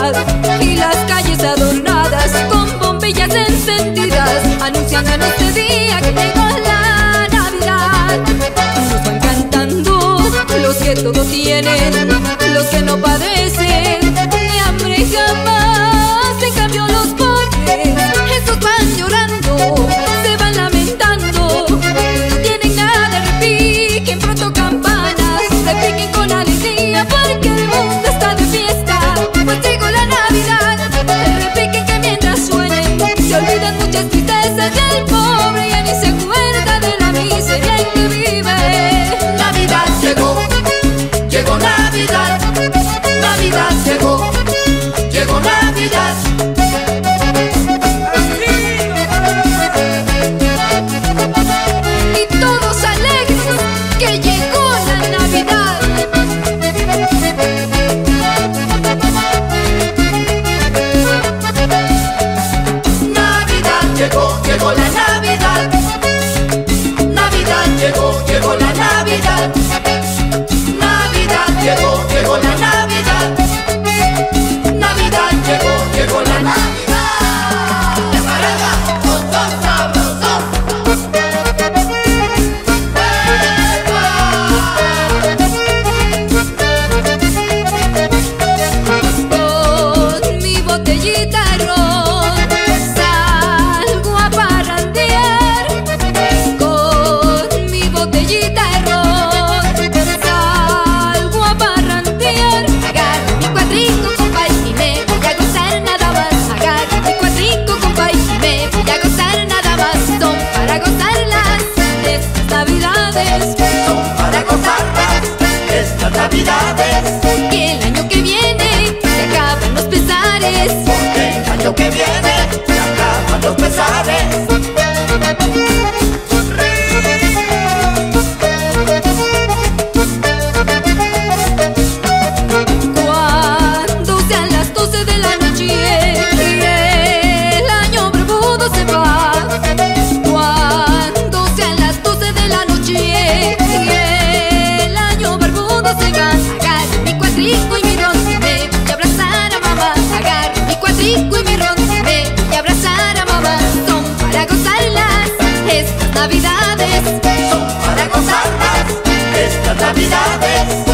ciudad y las calles adornadas con bombillas encendidas, anunciando en este día que llegó la Navidad. Nos van cantando los que todo tienen, los que no padecen ni hambre jamás. En cambio los pobres, estos van llorando, se van lamentando, no tienen nada. Repiquen pronto campanas, repiquen con alegría porque el mundo está de fiesta, pues llegó la Navidad. Repiquen que mientras suenen se olvidan muchas tristezas del pobre, ya ni se acuerda de la miseria en que vive. Navidad llegó, llegó Navidad. Navidad llegó, llegó Navidad. Y todos alegres que llegó la Navidad. Navidad llegó, llegó la Navidad. Navidad llegó, llegó la Navidad. Navidad llegó, llegó la Navidad. Navidad llegó, llegó la Navidad. ¡De parada, con todo sabroso! Con mi botellita de ron salgo a parrandear. Con mi botellita de ron salgo a parrandear. Agarro mi cuatrico, compa, y me voy a gozar nada más. Agarro mi cuatrico, compa, y me voy a gozar nada más. Son para gozarlas estas Navidades, Son para gozarlas estas Navidades. porque el año que viene se acaban los pesares. Porque el año que viene se acaban los pesares. Cuando sean las 12 de la noche y el año barbudo se va. Cuando sean las 12 de la noche y el año barbudo se va. Agarro mi cuatrico y mi ron, me voy a abrazar a mamá. Agarro mi cuatrico y mi ron, me voy a abrazar a mamá. Son para gozarlas estas Navidades. Son para gozarlas estas Navidades.